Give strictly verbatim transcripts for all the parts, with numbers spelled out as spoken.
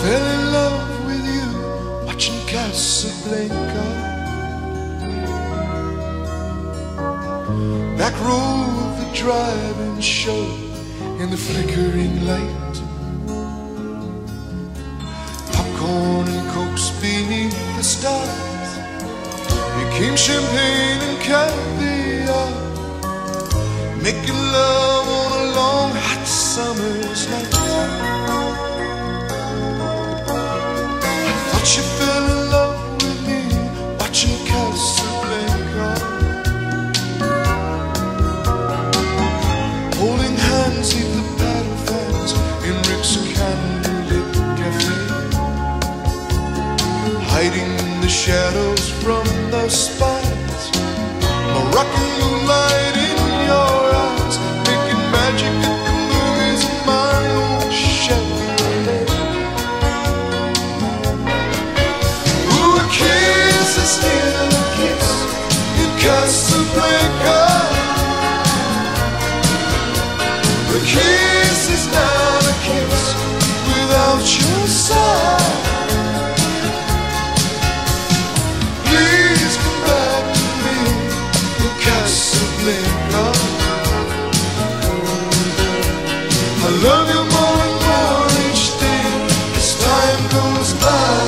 fell in love with you watching Casablanca. Back row of the drive-in show in the flickering light. Popcorn and cokes beneath the stars. Became champagne and caviar. Making love on a long hot summer's night. I thought you fell in love with me watching Casablanca. Holding hands neath the paddle fans in Rick's candlelit cafe. Hiding in the shadows from the spies. Moroccan moonlight in your eyes, making magic at the movies in my own Chevrolet. Ooh, a kiss is still a kiss in Casablanca. A kiss is not a kiss without your sigh. Please come back to me in Casablanca. I love you more and more each day as time goes by.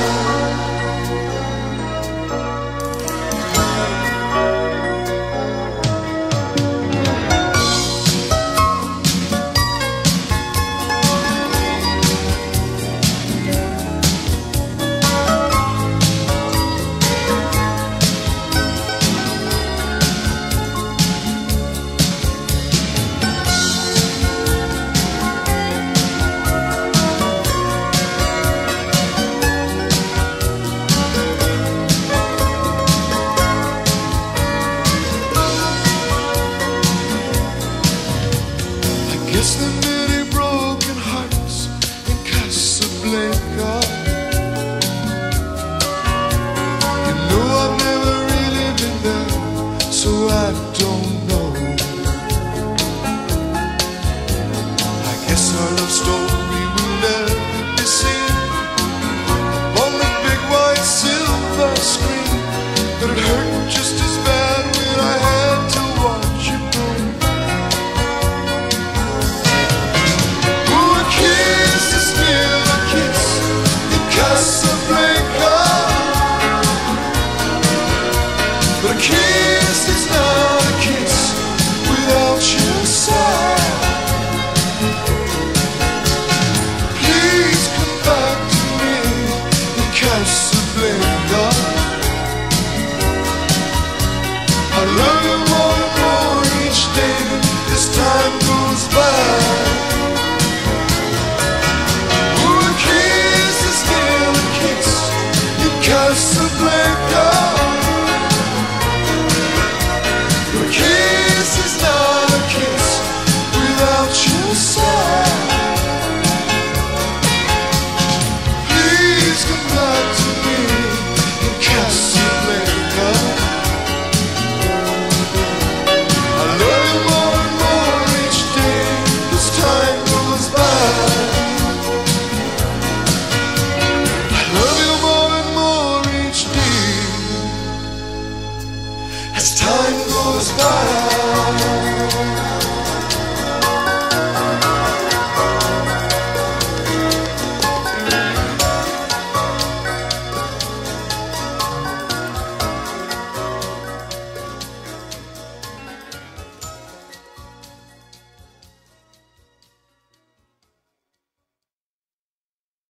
Guess there are many broken hearts in Casablanca. You know I've never really been there, so I don't know. I guess our love story will never be seen on the big white silver screen, but it hurt just as bad when I had to watch you go. Casablanca. But a kiss is not a kiss without your sigh. Please come back to me in Casablanca. I love you more and more each day as time goes by. Casablanca. Your kiss is not a kiss without your sigh. Please come back to me in Casablanca. I love you more and more each day as time goes by. I love you more and more each day as time goes by.